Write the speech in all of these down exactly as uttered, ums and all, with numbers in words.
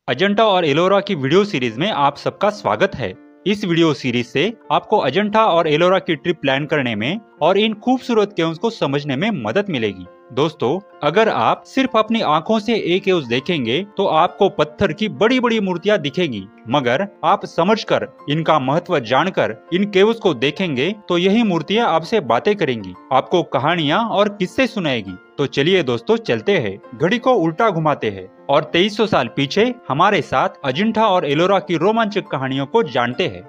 अजंता और एलोरा की video series में आप सबका स्वागत है। इस वीडियो सीरीज से आपको अजंता और एलोरा की ट्रिप प्लान करने में और इन खूबसूरत केव्स को समझने में मदद मिलेगी। दोस्तों, अगर आप सिर्फ अपनी आंखों से ये केव्स देखेंगे तो आपको पत्थर की बड़ी बड़ी मूर्तियां दिखेंगी, मगर आप समझकर, इनका महत्व जानकर इन केव्स को देखेंगे तो यही मूर्तियां आपसे बातें करेंगी, आपको कहानियां और किस्से सुनाएगी। तो चलिए दोस्तों, चलते हैं, घड़ी को उल्टा घुमाते हैं और तेईस सौ साल पीछे हमारे साथ अजंता और एलोरा की रोमांचक कहानियों को जानते हैं।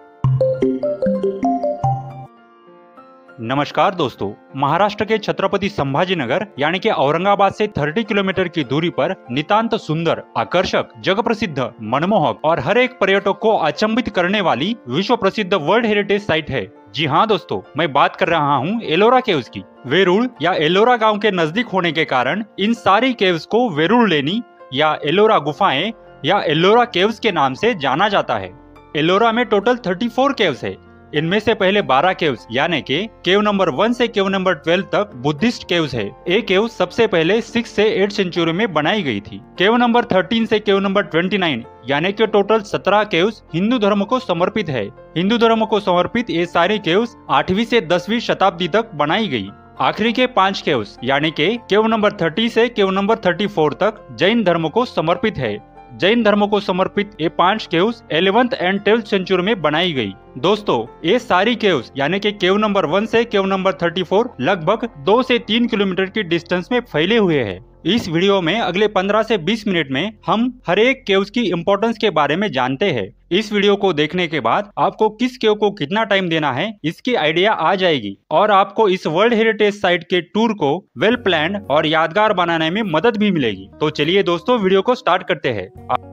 नमस्कार दोस्तों, महाराष्ट्र के छत्रपति संभाजीनगर यानी कि औरंगाबाद से तीस किलोमीटर की दूरी पर नितांत सुंदर, आकर्षक, जग प्रसिद्ध, मनमोहक और हर एक पर्यटक को अचंभित करने वाली विश्व प्रसिद्ध वर्ल्ड हेरिटेज साइट है। जी हाँ दोस्तों, मैं बात कर रहा हूँ एलोरा केव्स की। वेरूळ या एलोरा गांव के नजदीक होने के कारण इन सारी केव्स को वेरूळ लेनी या एलोरा गुफाएं या एलोरा केव्स के नाम से जाना जाता है। एलोरा में टोटल चौंतीस केव्स है। इनमें से पहले बारह केव्स यानी कि केव नंबर वन से केव नंबर बारह तक बुद्धिस्ट केव्स है। ये केव सबसे पहले सिक्स से एट सेंचुरी में बनाई गई थी। केव नंबर तेरह से केव नंबर उनतीस यानी कि टोटल सत्रह केव्स हिंदू धर्म को समर्पित है। हिंदू धर्म को समर्पित ये सारी केव्स आठवीं से दसवीं शताब्दी तक बनाई गई। आखिरी के पांच केव्स यानी कि केव नंबर तीस से केव नंबर चौंतीस तक जैन धर्म को समर्पित है। जैन धर्म को समर्पित ये पांच केव्स ग्यारहवीं एंड बारहवीं सेंचुरी में बनाई गई। दोस्तों, ये सारी केव्स यानी कि केव नंबर वन से केव नंबर चौंतीस लगभग दो से तीन किलोमीटर की डिस्टेंस में फैले हुए हैं। इस वीडियो में अगले पंद्रह से बीस मिनट में हम हर एक केव्स की इम्पोर्टेंस के बारे में जानते हैं। इस वीडियो को देखने के बाद आपको किस केव को कितना टाइम देना है इसकी आइडिया आ जाएगी और आपको इस वर्ल्ड हेरिटेज साइट के टूर को वेल प्लान्ड और यादगार बनाने में मदद भी मिलेगी। तो चलिए दोस्तों, वीडियो को स्टार्ट करते हैं।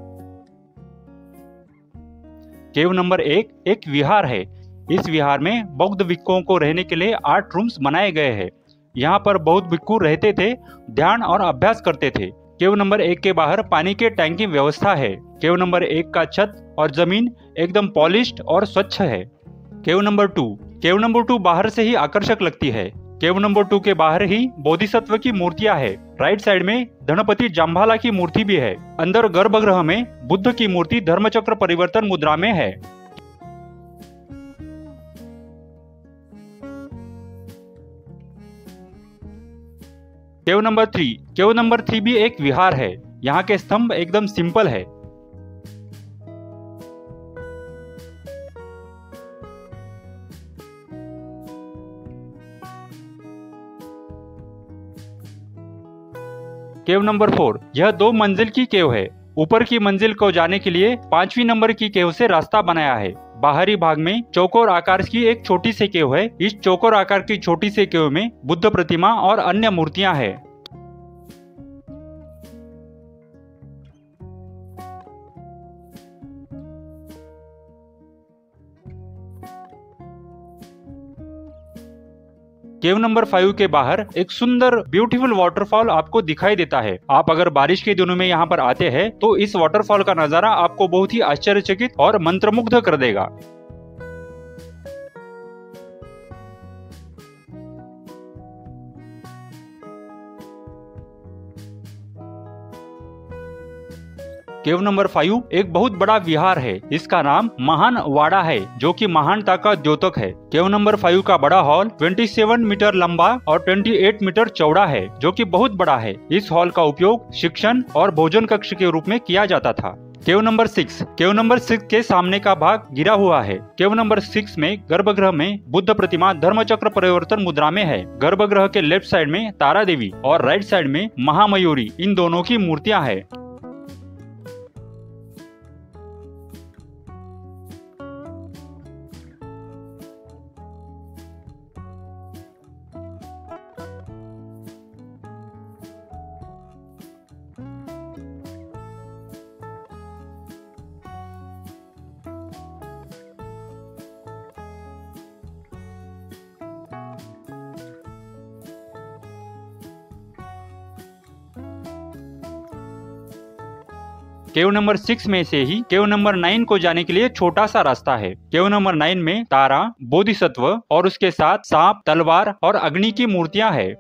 केव नंबर एक एक विहार है। इस विहार में बौद्ध भिक्षुओं को रहने के लिए आठ रूम्स बनाए गए हैं। यहाँ पर बौद्ध भिक्षु रहते थे, ध्यान और अभ्यास करते थे। केव नंबर एक के बाहर पानी के टैंक की व्यवस्था है। केव नंबर एक का छत और जमीन एकदम पॉलिश्ड और स्वच्छ है। Cave number two cave number two बाहर से ही आकर्षक लगती है। केव नंबर टू के बाहर ही बोधिसत्व की मूर्तियां है। राइट साइड में धनपति जाम्बाला की मूर्ति भी है। अंदर गर्भगृह में बुद्ध की मूर्ति धर्मचक्र परिवर्तन मुद्रा में है। Cave number three cave number three भी एक विहार है। यहाँ के स्तंभ एकदम सिंपल है। केव नंबर फोर यह दो मंजिल की केव है। ऊपर की मंजिल को जाने के लिए पांचवी नंबर की केव से रास्ता बनाया है। बाहरी भाग में चौकोर आकार की एक छोटी सी केव है। इस चौकोर आकार की छोटी सी केव में बुद्ध प्रतिमा और अन्य मूर्तियां हैं। केव नंबर फाइव के बाहर एक सुंदर ब्यूटीफुल वाटरफॉल आपको दिखाई देता है। आप अगर बारिश के दिनों में यहाँ पर आते हैं तो इस वाटरफॉल का नजारा आपको बहुत ही आश्चर्यचकित और मंत्रमुग्ध कर देगा। केव नंबर फाइव एक बहुत बड़ा विहार है। इसका नाम महान वाड़ा है, जो कि महानता का द्योतक है। केव नंबर फाइव का बड़ा हॉल सत्ताईस मीटर लंबा और अट्ठाईस मीटर चौड़ा है, जो कि बहुत बड़ा है। इस हॉल का उपयोग शिक्षण और भोजन कक्ष के रूप में किया जाता था। Cave number six cave number six के सामने का भाग गिरा हुआ है। केव नंबर सिक्स में गर्भगृह में बुद्ध प्रतिमा धर्मचक्र परिवर्तन मुद्रा में है। गर्भगृह के लेफ्ट साइड में तारा देवी और राइट साइड में महामयूरी, इन दोनों की मूर्तियां हैं। केव नंबर सिक्स में से ही केव नंबर नाइन को जाने के लिए छोटा सा रास्ता है। केव नंबर नाइन में तारा, बोधिसत्व और उसके साथ सांप, तलवार और अग्नि की मूर्तियां हैं।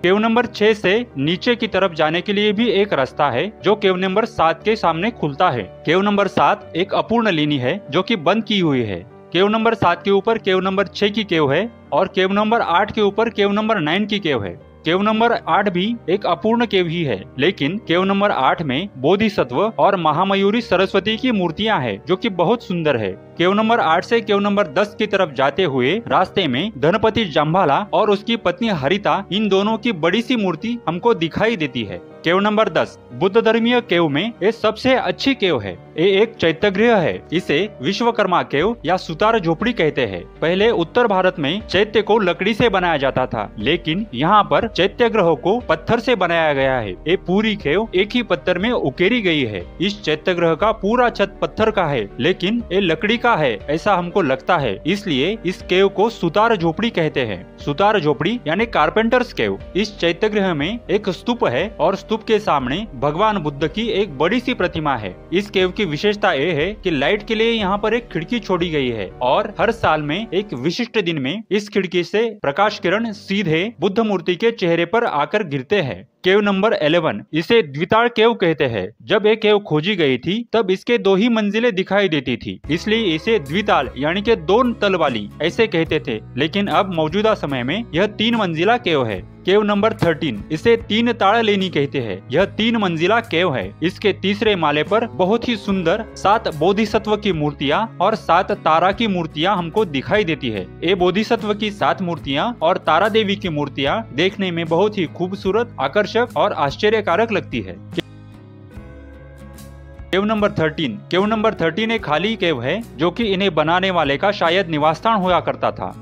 केव नंबर छह से नीचे की तरफ जाने के लिए भी एक रास्ता है जो केव नंबर सात के सामने खुलता है। केव नंबर सात एक अपूर्ण लीनी है जो कि बंद की हुई है। केव नंबर सात के ऊपर केव नंबर छह की केव है और केव नंबर आठ के ऊपर केव नंबर नौ की केव है। केव नंबर आठ भी एक अपूर्ण केव ही है, लेकिन केव नंबर आठ में बोधिसत्व और महामयूरी सरस्वती की मूर्तियां हैं जो कि बहुत सुंदर है। केव नंबर आठ से केव नंबर दस की तरफ जाते हुए रास्ते में धनपति जाम्बाला और उसकी पत्नी हरिता, इन दोनों की बड़ी सी मूर्ति हमको दिखाई देती है। केव नंबर दस बुद्ध धर्मीय केव में ये सबसे अच्छी केव है। ये एक चैत्यगृह है। इसे विश्वकर्मा केव या सुतार झोपड़ी कहते हैं। पहले उत्तर भारत में चैत्य को लकड़ी से बनाया जाता था, लेकिन यहाँ पर चैत्यगृह को पत्थर से बनाया गया है। ये पूरी केव एक ही पत्थर में उकेरी गई है। इस चैत्यगृह का पूरा छत पत्थर का है, लेकिन ये लकड़ी का है ऐसा हमको लगता है, इसलिए इस केव को सुतार झोपड़ी कहते हैं। सुतार झोपड़ी यानी कारपेंटर्स केव। इस चैत्यगृह में एक स्तूप है और स्तूप के सामने भगवान बुद्ध की एक बड़ी सी प्रतिमा है। इस केव की विशेषता ये है कि लाइट के लिए यहाँ पर एक खिड़की छोड़ी गई है और हर साल में एक विशिष्ट दिन में इस खिड़की से प्रकाश किरण सीधे बुद्ध मूर्ति के चेहरे पर आकर गिरते हैं। केव नंबर ग्यारह, इसे द्विताल केव कहते हैं। जब ये केव खोजी गई थी तब इसके दो ही मंजिलें दिखाई देती थी, इसलिए इसे द्विताल यानी कि दो तल वाली ऐसे कहते थे, लेकिन अब मौजूदा समय में यह तीन मंजिला केव है। केव नंबर तेरह, इसे तीन ताड़ लेनी कहते हैं। यह तीन मंजिला केव है। इसके तीसरे माले पर बहुत ही सुंदर सात बोधिसत्व की मूर्तियां और सात तारा की मूर्तियां हमको दिखाई देती है। ये बोधिसत्व की सात मूर्तियां और तारा देवी की मूर्तियां देखने में बहुत ही खूबसूरत, आकर्षक और आश्चर्यकारक लगती है। केव नंबर तेरह केव नंबर तेरह एक खाली केव है जो कि इन्हें बनाने वाले का शायद निवास स्थान हुआ करता था।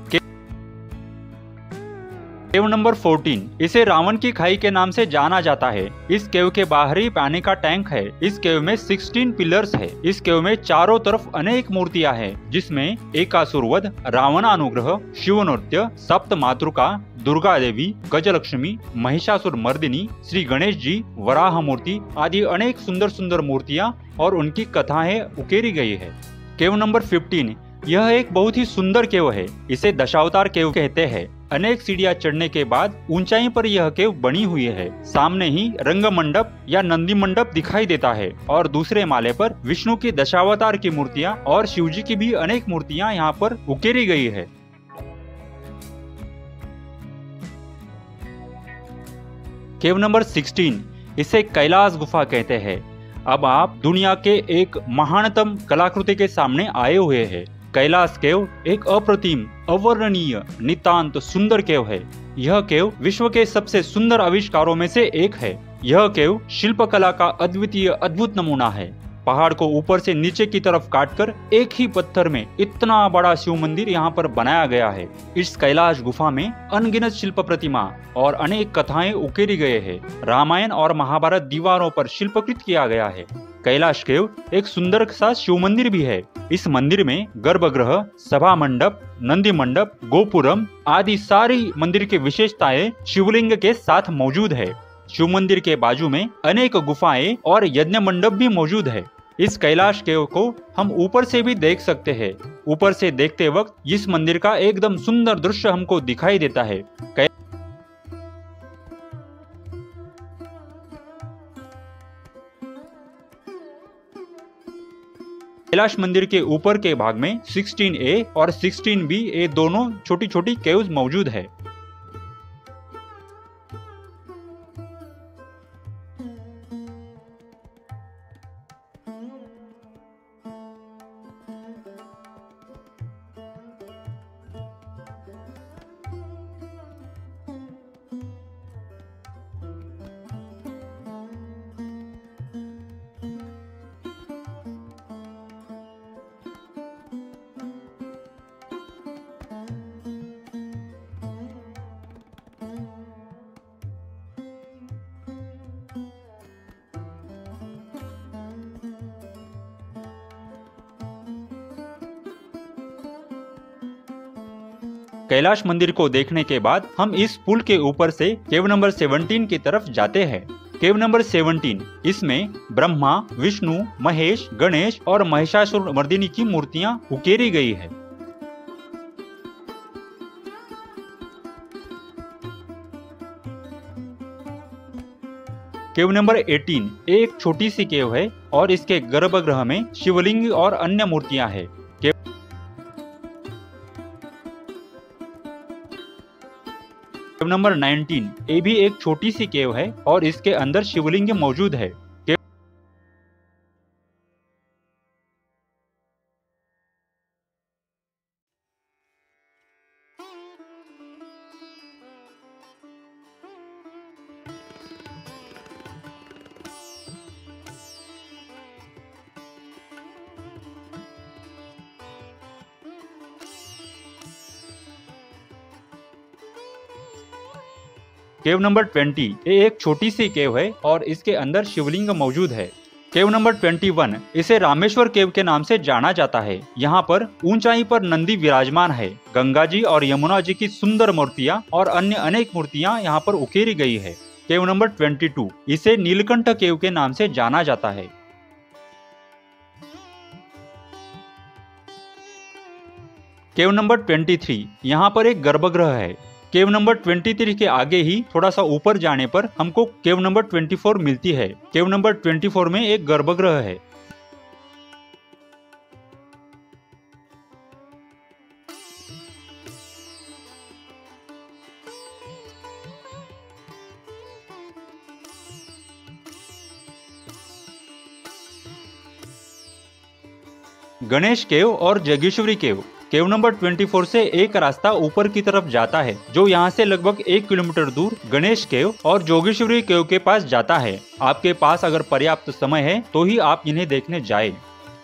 केव नंबर चौदह, इसे रावण की खाई के नाम से जाना जाता है। इस केव के बाहर ही पानी का टैंक है। इस केव में सोलह पिलर्स है। इस केव में चारों तरफ अनेक मूर्तियां हैं, जिसमें एकासुरवध, रावणानुग्रह, शिव नृत्य, सप्त मातृका, दुर्गा देवी, गजलक्ष्मी, महिषासुर मर्दिनी, श्री गणेश जी, वराह मूर्ति आदि अनेक सुंदर सुंदर मूर्तियां और उनकी कथाएं उकेरी गई है। केव नंबर पंद्रह, यह एक बहुत ही सुंदर केव है। इसे दशावतार केव कहते हैं। अनेक सीढ़ियां चढ़ने के बाद ऊंचाई पर यह केव बनी हुई है। सामने ही रंग मंडप या नंदी मंडप दिखाई देता है और दूसरे माले पर विष्णु की दशावतार की मूर्तियां और शिव जी की भी अनेक मूर्तियां यहाँ पर उकेरी गई है। केव नंबर सोलह, इसे कैलाश गुफा कहते हैं। अब आप दुनिया के एक महानतम कलाकृति के सामने आए हुए हैं। कैलाश केव एक अप्रतिम, अवर्णनीय, नितांत सुंदर केव है। यह केव विश्व के सबसे सुंदर आविष्कारों में से एक है। यह केव शिल्पकला का अद्वितीय अद्भुत नमूना है। पहाड़ को ऊपर से नीचे की तरफ काटकर एक ही पत्थर में इतना बड़ा शिव मंदिर यहाँ पर बनाया गया है। इस कैलाश गुफा में अनगिनत शिल्प प्रतिमा और अनेक कथाएं उकेरी गए हैं। रामायण और महाभारत दीवारों पर शिल्पकृत किया गया है। कैलाश केव एक सुंदर सा शिव मंदिर भी है। इस मंदिर में गर्भगृह, सभा मंडप, नंदी मंडप, गोपुरम आदि सारी मंदिर की विशेषताएं शिवलिंग के साथ मौजूद है। शिव मंदिर के बाजू में अनेक गुफाएं और यज्ञ मंडप भी मौजूद है। इस कैलाश केव को हम ऊपर से भी देख सकते हैं। ऊपर से देखते वक्त इस मंदिर का एकदम सुंदर दृश्य हमको दिखाई देता है। कैलाश मंदिर के ऊपर के भाग में सोलह ए और सोलह बी ये दोनों छोटी छोटी केव्स मौजूद है। कैलाश मंदिर को देखने के बाद हम इस पुल के ऊपर से केव नंबर सत्रह की तरफ जाते हैं। केव नंबर सत्रह, इसमें ब्रह्मा, विष्णु, महेश, गणेश और महिषासुर मर्दिनी की मूर्तियां उकेरी गई है। केव नंबर अठारह एक छोटी सी केव है और इसके गर्भगृह में शिवलिंग और अन्य मूर्तियां हैं। केव नंबर उन्नीस ये भी एक छोटी सी केव है और इसके अंदर शिवलिंग मौजूद है। केव नंबर बीस ये एक छोटी सी केव है और इसके अंदर शिवलिंग मौजूद है। केव नंबर इक्कीस इसे रामेश्वर केव के नाम से जाना जाता है। यहाँ पर ऊंचाई पर नंदी विराजमान है। गंगा जी और यमुना जी की सुंदर मूर्तियां और अन्य अनेक मूर्तियां यहाँ पर उकेरी गई है। केव नंबर बाईस इसे नीलकंठ केव के नाम से जाना जाता है। केव नंबर तेईस यहाँ पर एक गर्भगृह है। केव नंबर तेईस के आगे ही थोड़ा सा ऊपर जाने पर हमको केव नंबर चौबीस मिलती है। केव नंबर चौबीस में एक गर्भगृह है। गणेश केव और जगेश्वरी केव। केव नंबर चौबीस से एक रास्ता ऊपर की तरफ जाता है जो यहाँ से लगभग एक किलोमीटर दूर गणेश केव और जोगेश्वरी केव के पास जाता है। आपके पास अगर पर्याप्त समय है तो ही आप इन्हें देखने जाए।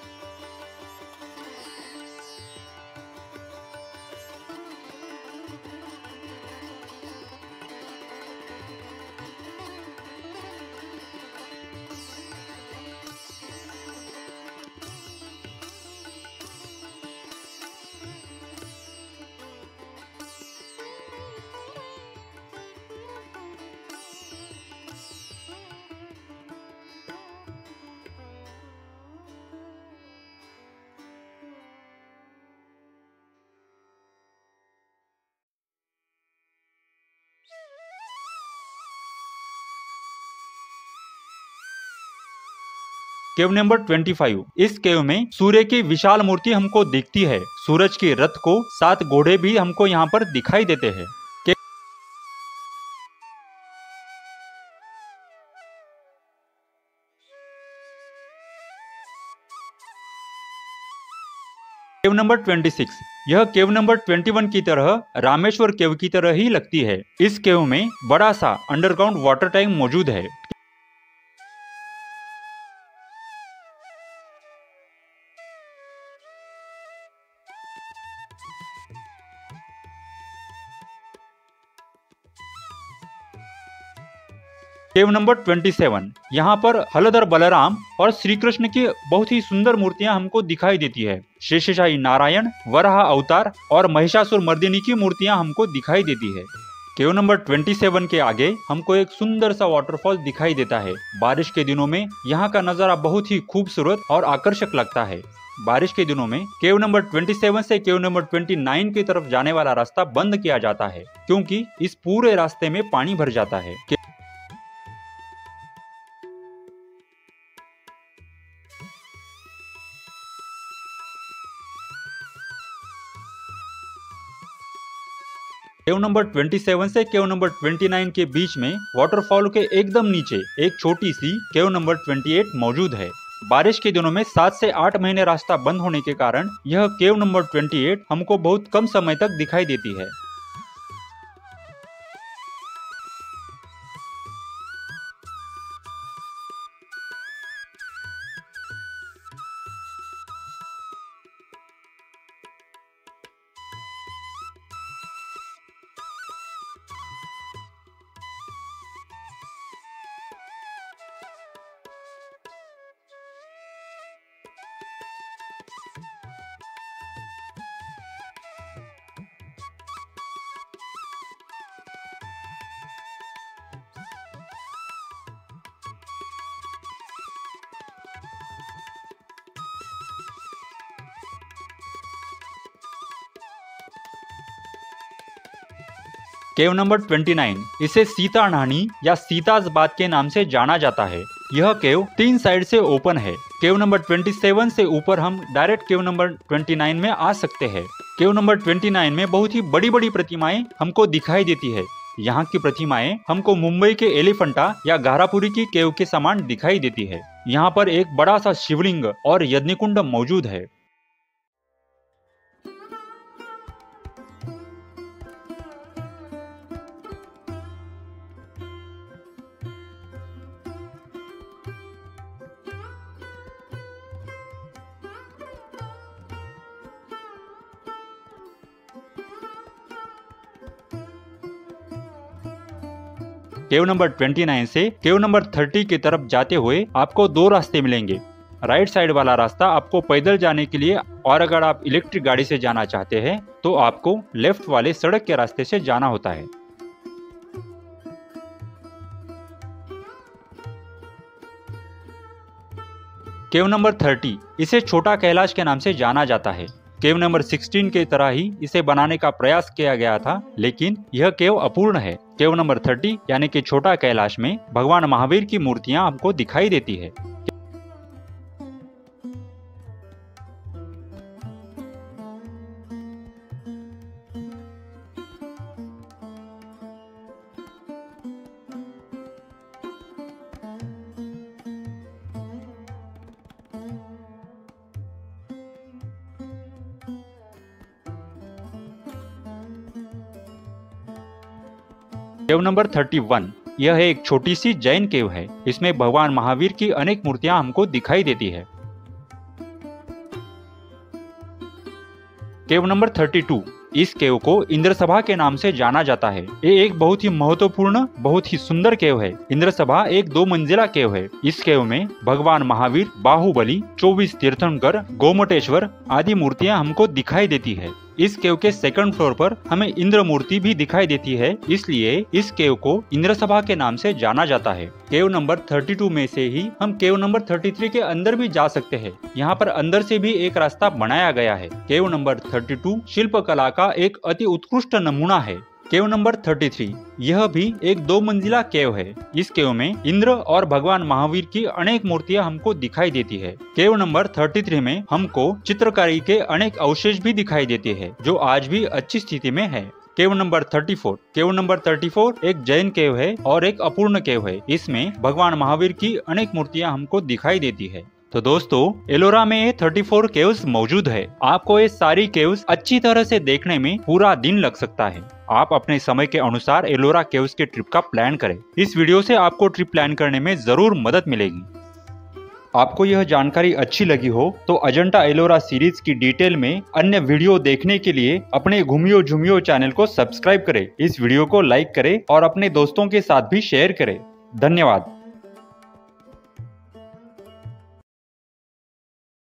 केव नंबर पच्चीस इस केव में सूर्य की विशाल मूर्ति हमको दिखती है। सूरज के रथ को सात घोड़े भी हमको यहाँ पर दिखाई देते हैं। केव नंबर छब्बीस यह केव नंबर इक्कीस की तरह रामेश्वर केव की तरह ही लगती है। इस केव में बड़ा सा अंडरग्राउंड वाटर टैंक मौजूद है। केव नंबर सत्ताईस यहाँ पर हलधर बलराम और श्री कृष्ण की बहुत ही सुंदर मूर्तियां हमको दिखाई देती है। शेषशाही नारायण, वराह अवतार और महिषासुर मर्दिनी की मूर्तियां हमको दिखाई देती है। केव नंबर सत्ताईस के आगे हमको एक सुंदर सा वाटरफॉल दिखाई देता है। बारिश के दिनों में यहाँ का नजारा बहुत ही खूबसूरत और आकर्षक लगता है। बारिश के दिनों में केव नंबर सत्ताईस से केव नंबर उनतीस की तरफ जाने वाला रास्ता बंद किया जाता है क्योंकि इस पूरे रास्ते में पानी भर जाता है। केव नंबर सत्ताईस से केव नंबर उनतीस के बीच में वाटरफॉल के एकदम नीचे एक छोटी सी केव नंबर अट्ठाईस मौजूद है। बारिश के दिनों में सात से आठ महीने रास्ता बंद होने के कारण यह केव नंबर अट्ठाईस हमको बहुत कम समय तक दिखाई देती है। केव नंबर उनतीस, इसे सीता न्हाणी या सीताज बात के नाम से जाना जाता है। यह केव तीन साइड से ओपन है। केव नंबर सत्ताईस से ऊपर हम डायरेक्ट केव नंबर उनतीस में आ सकते हैं। केव नंबर उनतीस में बहुत ही बड़ी बड़ी प्रतिमाएं हमको दिखाई देती है। यहाँ की प्रतिमाएं हमको मुंबई के एलिफेंटा या गारापुरी की केव के समान दिखाई देती है। यहाँ पर एक बड़ा सा शिवलिंग और यज्ञकुंड मौजूद है। केव नंबर उनतीस से केव नंबर तीस की तरफ जाते हुए आपको दो रास्ते मिलेंगे। राइट साइड वाला रास्ता आपको पैदल जाने के लिए, और अगर आप इलेक्ट्रिक गाड़ी से जाना चाहते हैं तो आपको लेफ्ट वाले सड़क के रास्ते से जाना होता है। केव नंबर तीस, इसे छोटा कैलाश के नाम से जाना जाता है। केव नंबर सोलह के तरह ही इसे बनाने का प्रयास किया गया था, लेकिन यह केव अपूर्ण है। केव नंबर तीस यानी कि छोटा कैलाश में भगवान महावीर की मूर्तियां हमको दिखाई देती है। केव नंबर इकतीस, यह एक छोटी सी जैन केव है। इसमें भगवान महावीर की अनेक मूर्तियां हमको दिखाई देती है। केव नंबर बत्तीस, इस केव को इंद्र सभा के नाम से जाना जाता है। ये एक बहुत ही महत्वपूर्ण, बहुत ही सुंदर केव है। इंद्र सभा एक दो मंजिला केव है। इस केव में भगवान महावीर, बाहुबली, चौबीस तीर्थंकर, गोमटेश्वर आदि मूर्तियां हमको दिखाई देती है। इस केव के सेकंड फ्लोर पर हमें इंद्र मूर्ति भी दिखाई देती है, इसलिए इस केव को इंद्र सभा के नाम से जाना जाता है। केव नंबर बत्तीस में से ही हम केव नंबर तैंतीस के अंदर भी जा सकते हैं। यहाँ पर अंदर से भी एक रास्ता बनाया गया है। केव नंबर बत्तीस शिल्प कला का एक अति उत्कृष्ट नमूना है। केव नंबर तैंतीस, यह भी एक दो मंजिला केव है। इस केव में इंद्र और भगवान महावीर की अनेक मूर्तियां हमको दिखाई देती है। केव नंबर तैंतीस में हमको चित्रकारी के अनेक अवशेष भी दिखाई देते हैं, जो आज भी अच्छी स्थिति में है। केव नंबर चौंतीस, केव नंबर चौंतीस एक जैन केव है और एक अपूर्ण केव है। इसमें भगवान महावीर की अनेक मूर्तियां हमको दिखाई देती है। तो दोस्तों, एलोरा में ये चौंतीस केव्स मौजूद है। आपको ये सारी केव्स अच्छी तरह से देखने में पूरा दिन लग सकता है। आप अपने समय के अनुसार एलोरा केव्स के ट्रिप का प्लान करें। इस वीडियो से आपको ट्रिप प्लान करने में जरूर मदद मिलेगी। आपको यह जानकारी अच्छी लगी हो तो अजंता एलोरा सीरीज की डिटेल में अन्य वीडियो देखने के लिए अपने घूमियो झूमियो चैनल को सब्सक्राइब करें। इस वीडियो को लाइक करें और अपने दोस्तों के साथ भी शेयर करें। धन्यवाद।